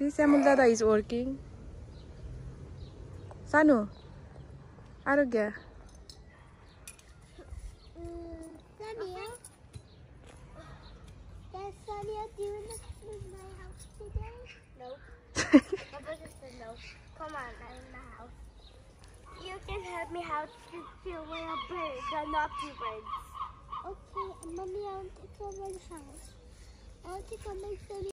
See, Samuel Dada is working. Sanu, Arogya. Sania, does Sania do you want to come in my house today? No. My brother said no. Come on, I'm in the house. You can help me how to fill with a bird, but not two birds. Okay, Mommy, I want to come in the house. I want to come and